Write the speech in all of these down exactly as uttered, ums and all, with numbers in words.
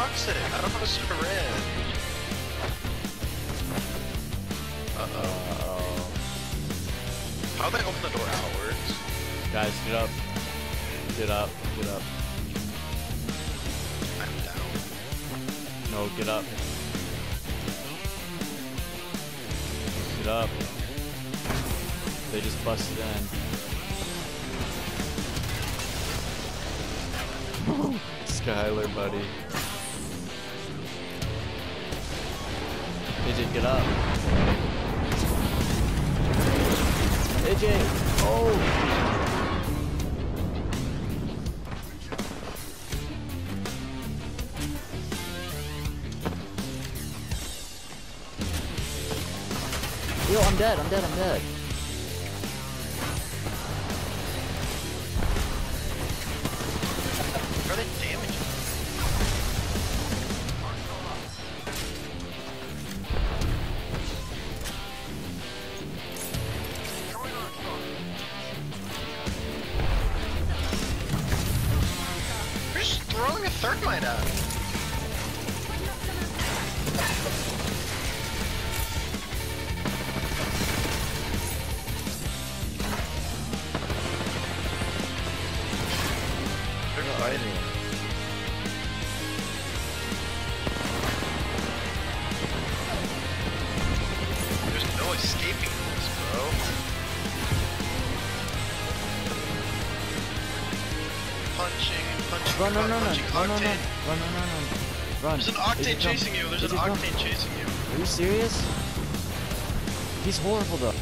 toxic. I don't have a syringe. Uh-oh. How'd they open the door outwards? Guys, get up. Get up. Get up. I'm down. No, get up. Get up. They just busted in. Skylar, buddy. A J, get up. A J! Oh! Yo, I'm dead, I'm dead, I'm dead. Are they damaging? You're just throwing a third mine at him. Fighting. There's no escaping this, bro. Punching and punching. Run, run, run, run, punching run, run, run, octane. run, run, run, run, run. There's an octane chasing you. There's an octane chasing you. Are you serious? He's horrible though.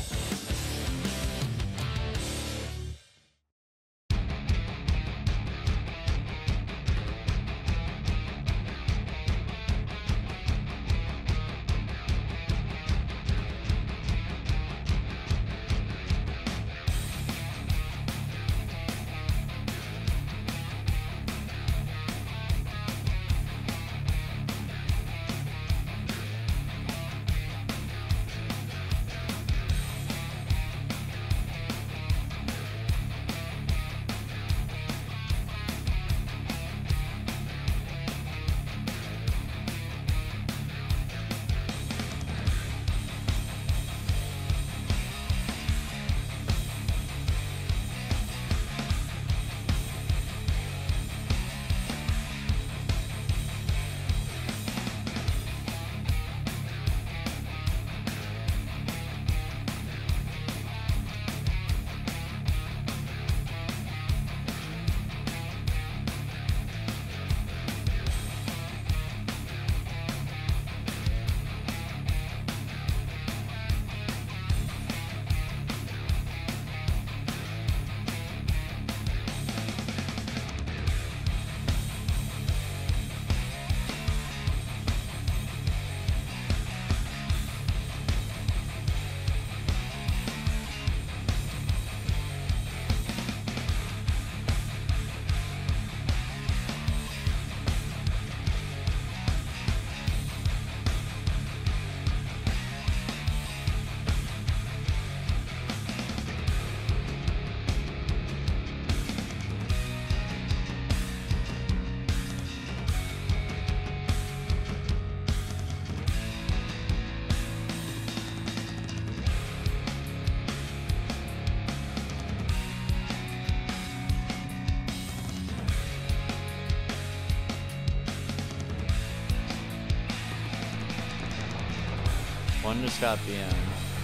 One just got B M.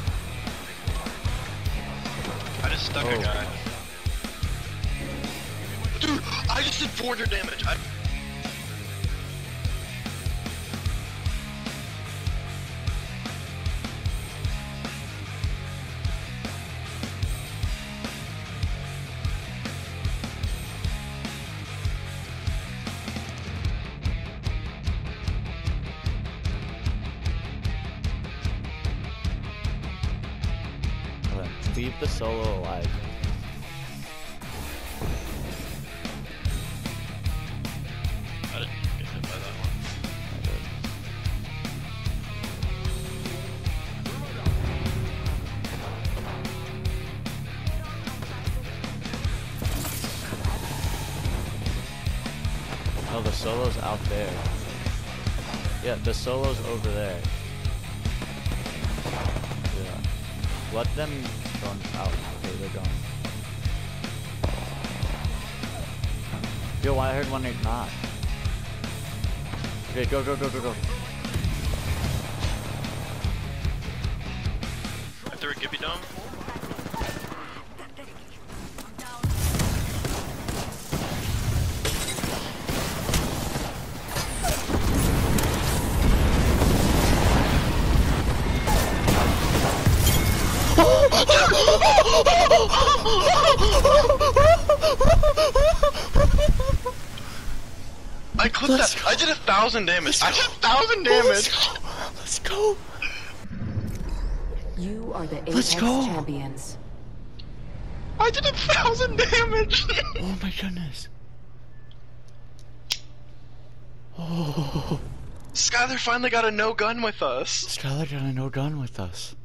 I just stuck oh. a guy. Dude, I just did four hundred damage. I Leave the solo alive. I didn't get hit by that one. Oh, the solo's out there. Yeah, the solo's over there. Yeah. Let them go out. Okay, they're going. Yo, I heard one they're not. Okay, go, go, go, go, go. I threw a Gibby Dome. I clipped Let's that. go. I did a thousand damage. Let's I go. did a thousand damage. Let's go. You are the Let's Apex go. champions. I did a thousand damage. Oh my goodness. Oh. Skylar finally got a no gun with us. Skylar got a no gun with us.